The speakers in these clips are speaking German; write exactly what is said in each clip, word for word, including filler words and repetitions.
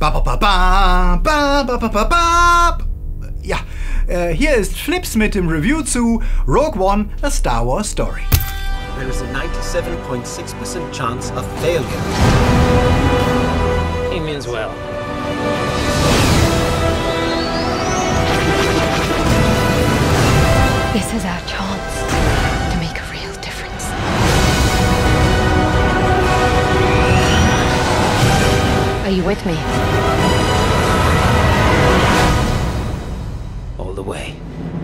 Ba, ba, ba, ba, ba, ba, ba, ba, ba. Ja, äh, hier ist Flips mit dem Review zu Rogue One, A Star Wars Story. There is a ninety-seven point six percent chance of failure. He means well. This is our chance to make a real difference. Are you with me? All the way.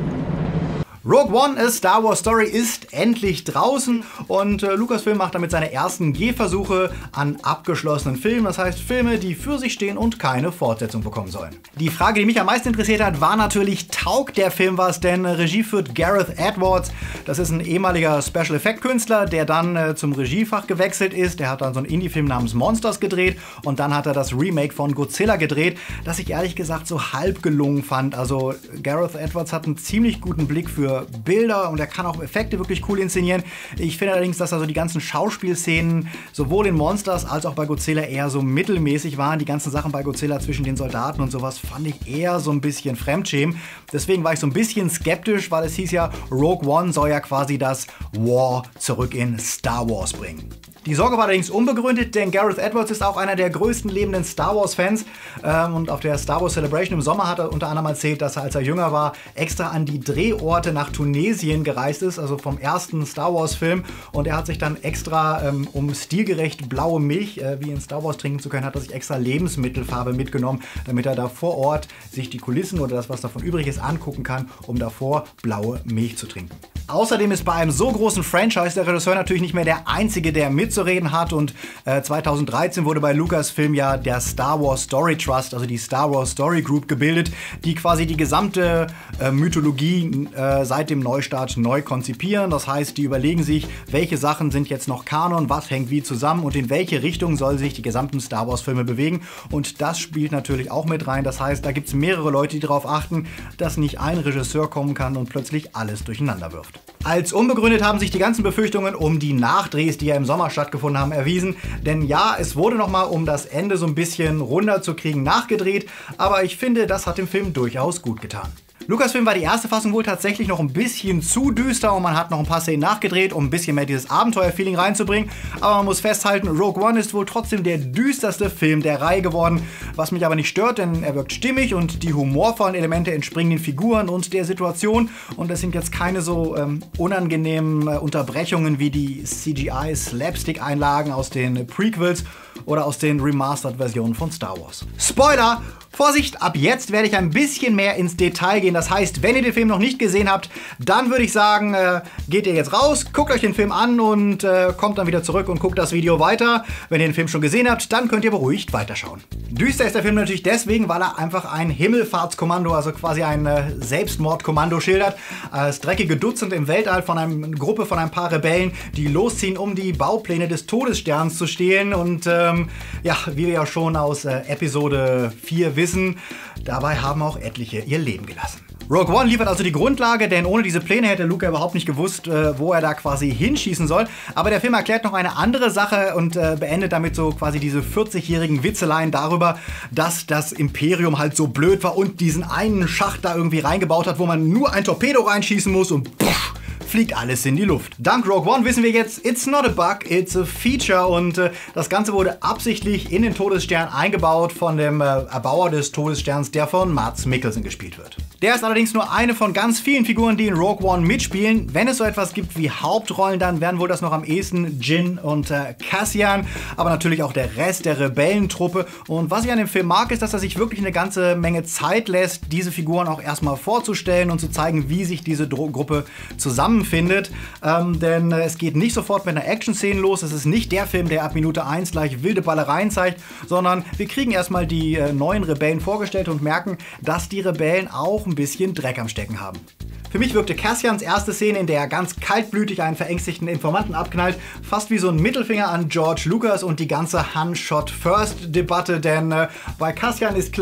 Rogue One, A Star Wars Story ist endlich draußen und äh, Lucasfilm macht damit seine ersten Gehversuche an abgeschlossenen Filmen. Das heißt Filme, die für sich stehen und keine Fortsetzung bekommen sollen. Die Frage, die mich am meisten interessiert hat, war natürlich, taugt der Film was? Denn äh, Regie führt Gareth Edwards. Das ist ein ehemaliger Special Effect Künstler, der dann äh, zum Regiefach gewechselt ist. Der hat dann so einen Indie-Film namens Monsters gedreht und dann hat er das Remake von Godzilla gedreht, das ich ehrlich gesagt so halb gelungen fand. Also Gareth Edwards hat einen ziemlich guten Blick für Bilder und er kann auch Effekte wirklich cool inszenieren. Ich finde allerdings, dass also die ganzen Schauspielszenen sowohl in Monsters als auch bei Godzilla eher so mittelmäßig waren. Die ganzen Sachen bei Godzilla zwischen den Soldaten und sowas fand ich eher so ein bisschen Fremdschämen. Deswegen war ich so ein bisschen skeptisch, weil es hieß ja, Rogue One soll ja quasi das War zurück in Star Wars bringen. Die Sorge war allerdings unbegründet, denn Gareth Edwards ist auch einer der größten lebenden Star Wars-Fans. Ähm, und auf der Star Wars Celebration im Sommer hat er unter anderem erzählt, dass er, als er jünger war, extra an die Drehorte nach Tunesien gereist ist, also vom ersten Star Wars-Film. Und er hat sich dann extra, ähm, um stilgerecht blaue Milch äh, wie in Star Wars trinken zu können, hat er sich extra Lebensmittelfarbe mitgenommen, damit er da vor Ort sich die Kulissen oder das, was davon übrig ist, angucken kann, um davor blaue Milch zu trinken. Außerdem ist bei einem so großen Franchise der Regisseur natürlich nicht mehr der Einzige, der mitzureden hat. Und äh, zweitausenddreizehn wurde bei Lucasfilm ja der Star Wars Story Trust, also die Star Wars Story Group, gebildet, die quasi die gesamte äh, Mythologie äh, seit dem Neustart neu konzipieren. Das heißt, die überlegen sich, welche Sachen sind jetzt noch Kanon, was hängt wie zusammen und in welche Richtung soll sich die gesamten Star Wars Filme bewegen. Und das spielt natürlich auch mit rein. Das heißt, da gibt es mehrere Leute, die darauf achten, dass nicht ein Regisseur kommen kann und plötzlich alles durcheinander wirft. Als unbegründet haben sich die ganzen Befürchtungen um die Nachdrehs, die ja im Sommer stattgefunden haben, erwiesen. Denn ja, es wurde nochmal, um das Ende so ein bisschen runder zu kriegen, nachgedreht. Aber ich finde, das hat dem Film durchaus gut getan. Lucasfilm war die erste Fassung wohl tatsächlich noch ein bisschen zu düster und man hat noch ein paar Szenen nachgedreht, um ein bisschen mehr dieses Abenteuer-Feeling reinzubringen. Aber man muss festhalten, Rogue One ist wohl trotzdem der düsterste Film der Reihe geworden. Was mich aber nicht stört, denn er wirkt stimmig und die humorvollen Elemente entspringen den Figuren und der Situation. Und das sind jetzt keine so ähm, unangenehmen äh, Unterbrechungen wie die C G I-Slapstick-Einlagen aus den Prequels oder aus den Remastered-Versionen von Star Wars. Spoiler! Vorsicht, ab jetzt werde ich ein bisschen mehr ins Detail gehen. Das heißt, wenn ihr den Film noch nicht gesehen habt, dann würde ich sagen, äh, geht ihr jetzt raus, guckt euch den Film an und äh, kommt dann wieder zurück und guckt das Video weiter. Wenn ihr den Film schon gesehen habt, dann könnt ihr beruhigt weiterschauen. Düster ist der Film natürlich deswegen, weil er einfach ein Himmelfahrtskommando, also quasi ein äh, Selbstmordkommando schildert. Das dreckige Dutzend im Weltall von einer Gruppe von ein paar Rebellen, die losziehen, um die Baupläne des Todessterns zu stehlen. Und ähm, ja, wie wir ja schon aus äh, Episode vier wissen, dabei haben auch etliche ihr Leben gelassen. Rogue One liefert also die Grundlage, denn ohne diese Pläne hätte Luke überhaupt nicht gewusst, äh, wo er da quasi hinschießen soll. Aber der Film erklärt noch eine andere Sache und äh, beendet damit so quasi diese vierzigjährigen Witzeleien darüber, dass das Imperium halt so blöd war und diesen einen Schacht da irgendwie reingebaut hat, wo man nur ein Torpedo reinschießen muss und puff, fliegt alles in die Luft. Dank Rogue One wissen wir jetzt, it's not a bug, it's a feature. Und äh, das Ganze wurde absichtlich in den Todesstern eingebaut von dem äh, Erbauer des Todessterns, der von Mads Mikkelsen gespielt wird. Der ist allerdings nur eine von ganz vielen Figuren, die in Rogue One mitspielen. Wenn es so etwas gibt wie Hauptrollen, dann wären wohl das noch am ehesten Jyn und äh, Cassian, aber natürlich auch der Rest der Rebellentruppe. Und was ich an dem Film mag, ist, dass er sich wirklich eine ganze Menge Zeit lässt, diese Figuren auch erstmal vorzustellen und zu zeigen, wie sich diese Dro- Gruppe zusammenfindet. Ähm, denn äh, es geht nicht sofort mit einer Action-Szene los. Es ist nicht der Film, der ab Minute eins gleich wilde Ballereien zeigt, sondern wir kriegen erstmal die äh, neuen Rebellen vorgestellt und merken, dass die Rebellen auch ein bisschen Dreck am Stecken haben. Für mich wirkte Cassians erste Szene, in der er ganz kaltblütig einen verängstigten Informanten abknallt, fast wie so ein Mittelfinger an George Lucas und die ganze Han-Shot-First-Debatte, denn äh, bei Cassian ist klar,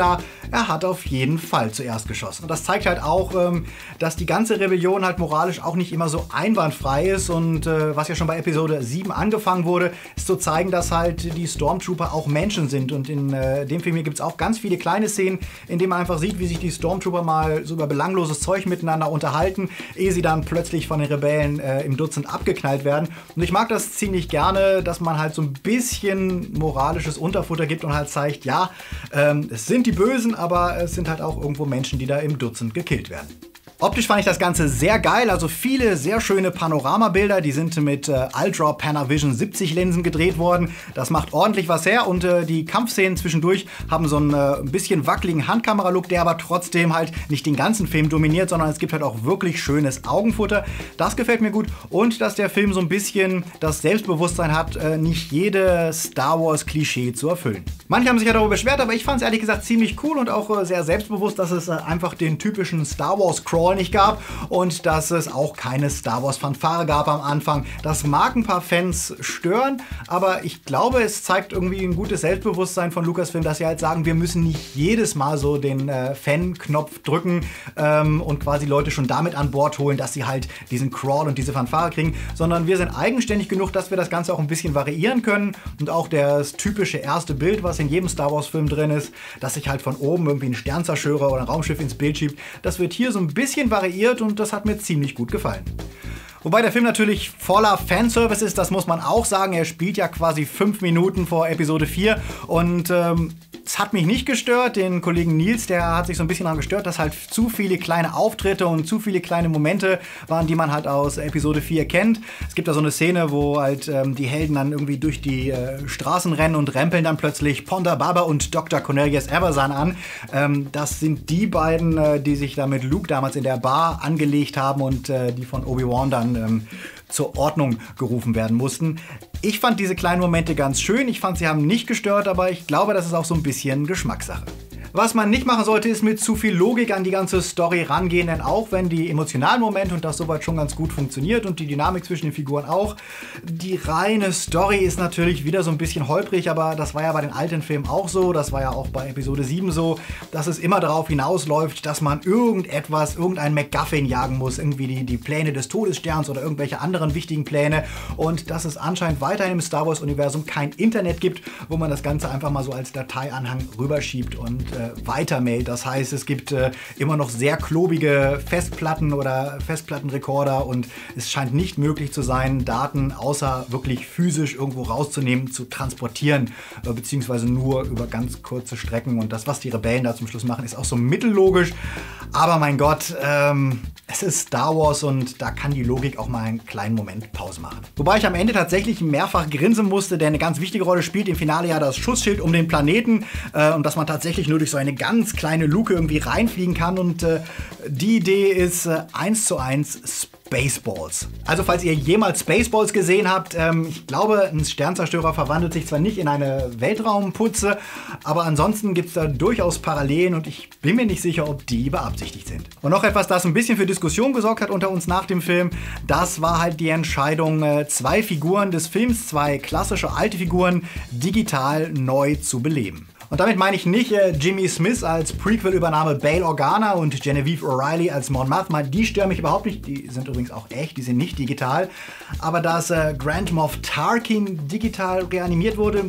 er hat auf jeden Fall zuerst geschossen. Und das zeigt halt auch, ähm, dass die ganze Rebellion halt moralisch auch nicht immer so einwandfrei ist. Und äh, was ja schon bei Episode sieben angefangen wurde, ist zu zeigen, dass halt die Stormtrooper auch Menschen sind. Und in äh, dem Film hier gibt es auch ganz viele kleine Szenen, in denen man einfach sieht, wie sich die Stormtrooper mal so über belangloses Zeug miteinander unterhalten, ehe sie dann plötzlich von den Rebellen äh, im Dutzend abgeknallt werden. Und ich mag das ziemlich gerne, dass man halt so ein bisschen moralisches Unterfutter gibt und halt zeigt, ja, ähm, es sind die Bösen, aber es sind halt auch irgendwo Menschen, die da im Dutzend gekillt werden. Optisch fand ich das Ganze sehr geil, also viele sehr schöne Panoramabilder, die sind mit äh, Ultra Panavision siebzig Linsen gedreht worden. Das macht ordentlich was her und äh, die Kampfszenen zwischendurch haben so einen äh, ein bisschen wackeligen Handkamera-Look, der aber trotzdem halt nicht den ganzen Film dominiert, sondern es gibt halt auch wirklich schönes Augenfutter. Das gefällt mir gut und dass der Film so ein bisschen das Selbstbewusstsein hat, äh, nicht jede Star Wars-Klischee zu erfüllen. Manche haben sich ja darüber beschwert, aber ich fand es ehrlich gesagt ziemlich cool und auch äh, sehr selbstbewusst, dass es äh, einfach den typischen Star Wars-Crawl nicht gab und dass es auch keine Star Wars Fanfare gab am Anfang. Das mag ein paar Fans stören, aber ich glaube, es zeigt irgendwie ein gutes Selbstbewusstsein von Lucasfilm, dass sie halt sagen, wir müssen nicht jedes Mal so den äh, Fan-Knopf drücken ähm, und quasi Leute schon damit an Bord holen, dass sie halt diesen Crawl und diese Fanfare kriegen, sondern wir sind eigenständig genug, dass wir das Ganze auch ein bisschen variieren können und auch das typische erste Bild, was in jedem Star Wars Film drin ist, dass sich halt von oben irgendwie ein Sternzerstörer oder ein Raumschiff ins Bild schiebt, das wird hier so ein bisschen variiert und das hat mir ziemlich gut gefallen. Wobei der Film natürlich voller Fanservice ist, das muss man auch sagen. Er spielt ja quasi fünf Minuten vor Episode vier und ähm, es hat mich nicht gestört. Den Kollegen Nils, der hat sich so ein bisschen daran gestört, dass halt zu viele kleine Auftritte und zu viele kleine Momente waren, die man halt aus Episode vier kennt. Es gibt da so eine Szene, wo halt ähm, die Helden dann irgendwie durch die äh, Straßen rennen und rempeln dann plötzlich Ponda Baba und Doktor Cornelius Evazan an. Ähm, das sind die beiden, äh, die sich da mit Luke damals in der Bar angelegt haben und äh, die von Obi-Wan dann ähm, zur Ordnung gerufen werden mussten. Ich fand diese kleinen Momente ganz schön. Ich fand, sie haben nicht gestört, aber ich glaube, das ist auch so ein bisschen Geschmackssache. Was man nicht machen sollte, ist mit zu viel Logik an die ganze Story rangehen, denn auch wenn die emotionalen Momente und das soweit schon ganz gut funktioniert und die Dynamik zwischen den Figuren auch, die reine Story ist natürlich wieder so ein bisschen holprig, aber das war ja bei den alten Filmen auch so, das war ja auch bei Episode sieben so, dass es immer darauf hinausläuft, dass man irgendetwas, irgendein MacGuffin jagen muss, irgendwie die, die Pläne des Todessterns oder irgendwelche anderen wichtigen Pläne und dass es anscheinend weiterhin im Star Wars Universum kein Internet gibt, wo man das Ganze einfach mal so als Dateianhang rüberschiebt und äh, weitermailt. Das heißt, es gibt äh, immer noch sehr klobige Festplatten oder Festplattenrekorder und es scheint nicht möglich zu sein, Daten außer wirklich physisch irgendwo rauszunehmen, zu transportieren, äh, beziehungsweise nur über ganz kurze Strecken. Und das, was die Rebellen da zum Schluss machen, ist auch so mittellogisch. Aber mein Gott, ähm, es ist Star Wars und da kann die Logik auch mal einen kleinen Moment Pause machen. Wobei ich am Ende tatsächlich mehrfach grinsen musste, denn eine ganz wichtige Rolle spielt im Finale ja das Schutzschild um den Planeten äh, und dass man tatsächlich nur durch so eine ganz kleine Luke irgendwie reinfliegen kann und äh, die Idee ist äh, eins zu eins Spaceballs. Also falls ihr jemals Spaceballs gesehen habt, ähm, ich glaube, ein Sternzerstörer verwandelt sich zwar nicht in eine Weltraumputze, aber ansonsten gibt es da durchaus Parallelen und ich bin mir nicht sicher, ob die beabsichtigt sind. Und noch etwas, das ein bisschen für Diskussion gesorgt hat unter uns nach dem Film, das war halt die Entscheidung, äh, zwei Figuren des Films, zwei klassische alte Figuren, digital neu zu beleben. Und damit meine ich nicht äh, Jimmy Smith als Prequel-Übernahme Bail Organa und Genevieve O'Reilly als Mon Mothma. Die stören mich überhaupt nicht. Die sind übrigens auch echt, die sind nicht digital. Aber dass äh, Grand Moff Tarkin digital reanimiert wurde,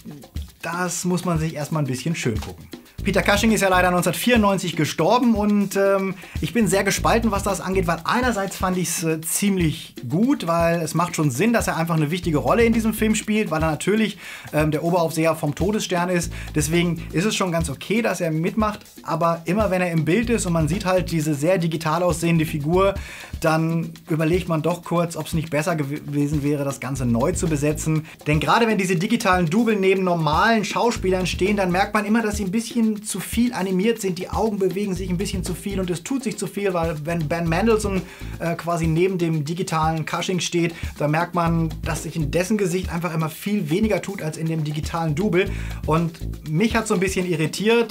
das muss man sich erstmal ein bisschen schön gucken. Peter Cushing ist ja leider neunzehnhundertvierundneunzig gestorben und ähm, ich bin sehr gespalten, was das angeht, weil einerseits fand ich es äh, ziemlich gut, weil es macht schon Sinn, dass er einfach eine wichtige Rolle in diesem Film spielt, weil er natürlich ähm, der Oberaufseher vom Todesstern ist. Deswegen ist es schon ganz okay, dass er mitmacht, aber immer wenn er im Bild ist und man sieht halt diese sehr digital aussehende Figur, dann überlegt man doch kurz, ob es nicht besser gewesen wäre, das Ganze neu zu besetzen. Denn gerade wenn diese digitalen Double neben normalen Schauspielern stehen, dann merkt man immer, dass sie ein bisschen zu viel animiert sind, die Augen bewegen sich ein bisschen zu viel und es tut sich zu viel, weil wenn Ben Mendelsohn äh, quasi neben dem digitalen Cushing steht, da merkt man, dass sich in dessen Gesicht einfach immer viel weniger tut als in dem digitalen Double und mich hat so ein bisschen irritiert.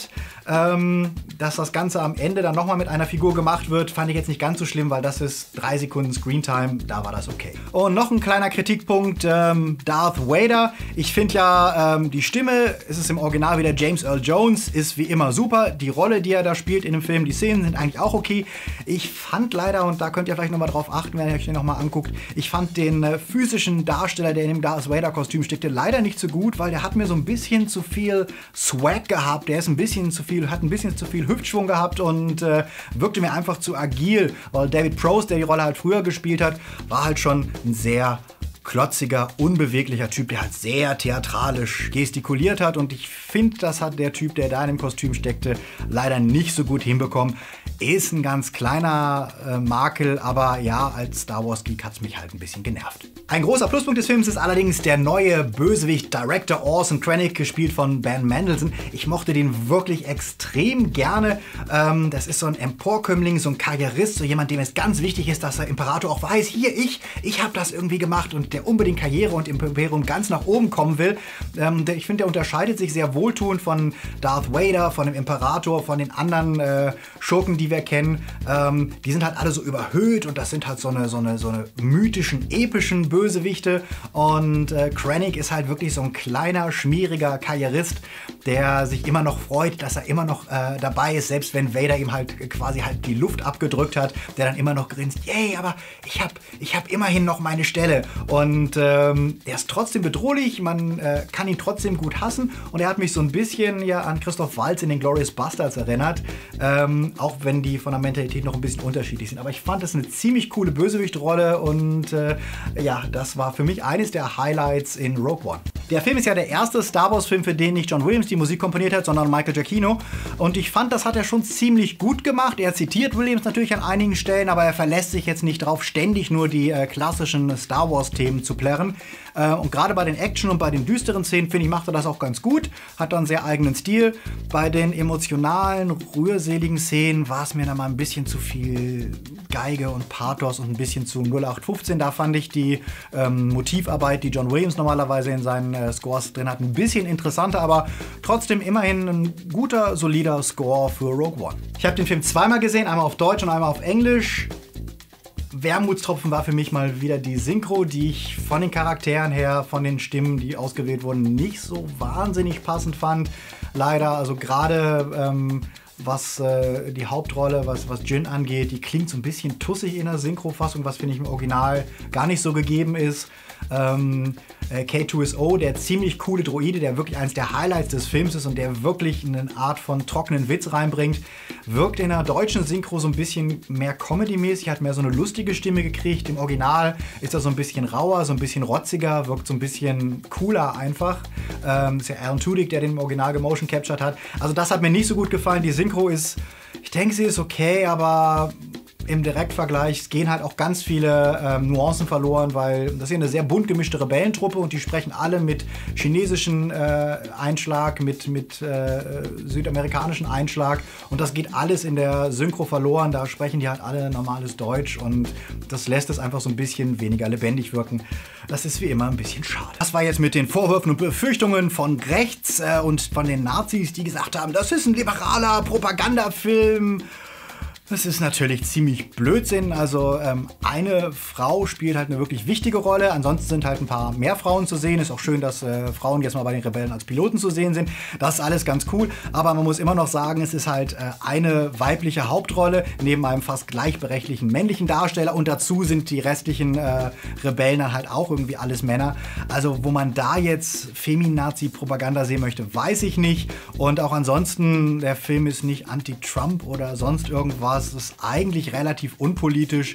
Ähm, dass das Ganze am Ende dann nochmal mit einer Figur gemacht wird, fand ich jetzt nicht ganz so schlimm, weil das ist drei Sekunden Screentime, da war das okay. Und noch ein kleiner Kritikpunkt, ähm, Darth Vader. Ich finde ja, ähm, die Stimme, es ist im Original wieder James Earl Jones, ist wie immer super. Die Rolle, die er da spielt in dem Film, die Szenen sind eigentlich auch okay. Ich fand leider, und da könnt ihr vielleicht nochmal drauf achten, wenn ihr euch den nochmal anguckt, ich fand den äh, physischen Darsteller, der in dem Darth Vader Kostüm steckte, leider nicht so gut, weil der hat mir so ein bisschen zu viel Swag gehabt, der ist ein bisschen zu viel, hat ein bisschen zu viel Hüftschwung gehabt und äh, wirkte mir einfach zu agil, weil David Prost, der die Rolle halt früher gespielt hat, war halt schon ein sehr klotziger, unbeweglicher Typ, der halt sehr theatralisch gestikuliert hat, und ich finde, das hat der Typ, der da in dem Kostüm steckte, leider nicht so gut hinbekommen. Ist ein ganz kleiner äh, Makel, aber ja, als Star Wars Geek hat es mich halt ein bisschen genervt. Ein großer Pluspunkt des Films ist allerdings der neue Bösewicht Director Orson Krennic, gespielt von Ben Mendelsohn. Ich mochte den wirklich extrem gerne. Ähm, das ist so ein Emporkömmling, so ein Karrierist, so jemand, dem es ganz wichtig ist, dass der Imperator auch weiß, hier, ich, ich habe das irgendwie gemacht, und der unbedingt Karriere und Imperium ganz nach oben kommen will. Ähm, der, ich finde, der unterscheidet sich sehr wohltuend von Darth Vader, von dem Imperator, von den anderen äh, Schurken, die wir kennen. Ähm, die sind halt alle so überhöht, und das sind halt so eine, so eine, so eine mythischen, epischen Bösewichte, und äh, Krennic ist halt wirklich so ein kleiner, schmieriger Karrierist, der sich immer noch freut, dass er immer noch äh, dabei ist, selbst wenn Vader ihm halt quasi halt die Luft abgedrückt hat, der dann immer noch grinst, yay, aber ich hab, ich hab immerhin noch meine Stelle, und ähm, er ist trotzdem bedrohlich, man äh, kann ihn trotzdem gut hassen, und er hat mich so ein bisschen ja an Christoph Waltz in den Glorious Bastards erinnert, ähm, auch wenn die von der Mentalität noch ein bisschen unterschiedlich sind. Aber ich fand das eine ziemlich coole Bösewichtrolle, und äh, ja, das war für mich eines der Highlights in Rogue One. Der Film ist ja der erste Star Wars Film, für den nicht John Williams die Musik komponiert hat, sondern Michael Giacchino, und ich fand, das hat er schon ziemlich gut gemacht. Er zitiert Williams natürlich an einigen Stellen, aber er verlässt sich jetzt nicht darauf, ständig nur die äh, klassischen Star Wars Themen zu plärren. Äh, und gerade bei den Action- und bei den düsteren Szenen, finde ich, macht er das auch ganz gut. Hat dann einen sehr eigenen Stil. Bei den emotionalen, rührseligen Szenen war es mir dann mal ein bisschen zu viel Geige und Pathos und ein bisschen zu null acht fünfzehn. Da fand ich die ähm, Motivarbeit, die John Williams normalerweise in seinen äh, Scores drin hat, ein bisschen interessanter, aber trotzdem immerhin ein guter, solider Score für Rogue One. Ich habe den Film zweimal gesehen, einmal auf Deutsch und einmal auf Englisch. Wermutstropfen war für mich mal wieder die Synchro, die ich von den Charakteren her, von den Stimmen, die ausgewählt wurden, nicht so wahnsinnig passend fand. Leider, also gerade ähm, was äh, die Hauptrolle, was, was Jyn angeht, die klingt so ein bisschen tussig in der Synchrofassung, was finde ich im Original gar nicht so gegeben ist. Ähm, äh, K zwei S O, der ziemlich coole Droide, der wirklich eines der Highlights des Films ist und der wirklich eine Art von trockenen Witz reinbringt, wirkt in der deutschen Synchro so ein bisschen mehr Comedy-mäßig, hat mehr so eine lustige Stimme gekriegt. Im Original ist er so ein bisschen rauer, so ein bisschen rotziger, wirkt so ein bisschen cooler einfach. Ähm, ist ja Alan Tudyk, der den im Original gemotion captured hat. Also das hat mir nicht so gut gefallen. Die Synchro ist, ich denke, sie ist okay, aber im Direktvergleich gehen halt auch ganz viele ähm, Nuancen verloren, weil das ist ja eine sehr bunt gemischte Rebellentruppe und die sprechen alle mit chinesischem äh, Einschlag, mit, mit äh, südamerikanischem Einschlag und das geht alles in der Synchro verloren. Da sprechen die halt alle normales Deutsch und das lässt es einfach so ein bisschen weniger lebendig wirken. Das ist wie immer ein bisschen schade. Das war jetzt mit den Vorwürfen und Befürchtungen von rechts äh, und von den Nazis, die gesagt haben, das ist ein liberaler Propagandafilm. Das ist natürlich ziemlich Blödsinn. Also ähm, eine Frau spielt halt eine wirklich wichtige Rolle. Ansonsten sind halt ein paar mehr Frauen zu sehen. Ist auch schön, dass äh, Frauen jetzt mal bei den Rebellen als Piloten zu sehen sind. Das ist alles ganz cool. Aber man muss immer noch sagen, es ist halt äh, eine weibliche Hauptrolle neben einem fast gleichberechtigten männlichen Darsteller. Und dazu sind die restlichen äh, Rebellen dann halt auch irgendwie alles Männer. Also wo man da jetzt Feminazi-Propaganda sehen möchte, weiß ich nicht. Und auch ansonsten, der Film ist nicht anti-Trump oder sonst irgendwas. Es ist eigentlich relativ unpolitisch.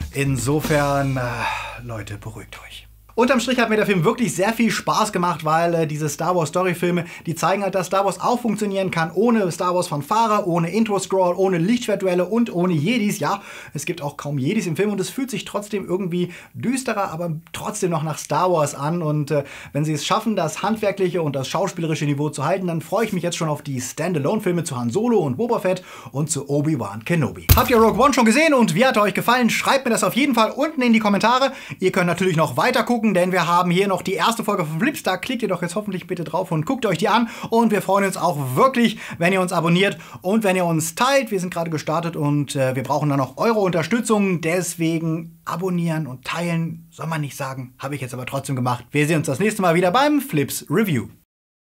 Insofern, äh, Leute, beruhigt euch. Unterm Strich hat mir der Film wirklich sehr viel Spaß gemacht, weil äh, diese Star Wars Story Filme, die zeigen halt, dass Star Wars auch funktionieren kann, ohne Star Wars Fanfare, ohne Intro-Scroll, ohne Lichtschwertduelle und ohne Jedis. Ja, es gibt auch kaum Jedis im Film und es fühlt sich trotzdem irgendwie düsterer, aber trotzdem noch nach Star Wars an. Und äh, wenn sie es schaffen, das handwerkliche und das schauspielerische Niveau zu halten, dann freue ich mich jetzt schon auf die Standalone-Filme zu Han Solo und Boba Fett und zu Obi-Wan Kenobi. Habt ihr Rogue One schon gesehen und wie hat er euch gefallen? Schreibt mir das auf jeden Fall unten in die Kommentare. Ihr könnt natürlich noch weiter gucken gucken, denn wir haben hier noch die erste Folge von Flips. Da klickt ihr doch jetzt hoffentlich bitte drauf und guckt euch die an. Und wir freuen uns auch wirklich, wenn ihr uns abonniert und wenn ihr uns teilt. Wir sind gerade gestartet und äh, wir brauchen dann noch eure Unterstützung. Deswegen abonnieren und teilen, soll man nicht sagen. Habe ich jetzt aber trotzdem gemacht. Wir sehen uns das nächste Mal wieder beim Flips Review.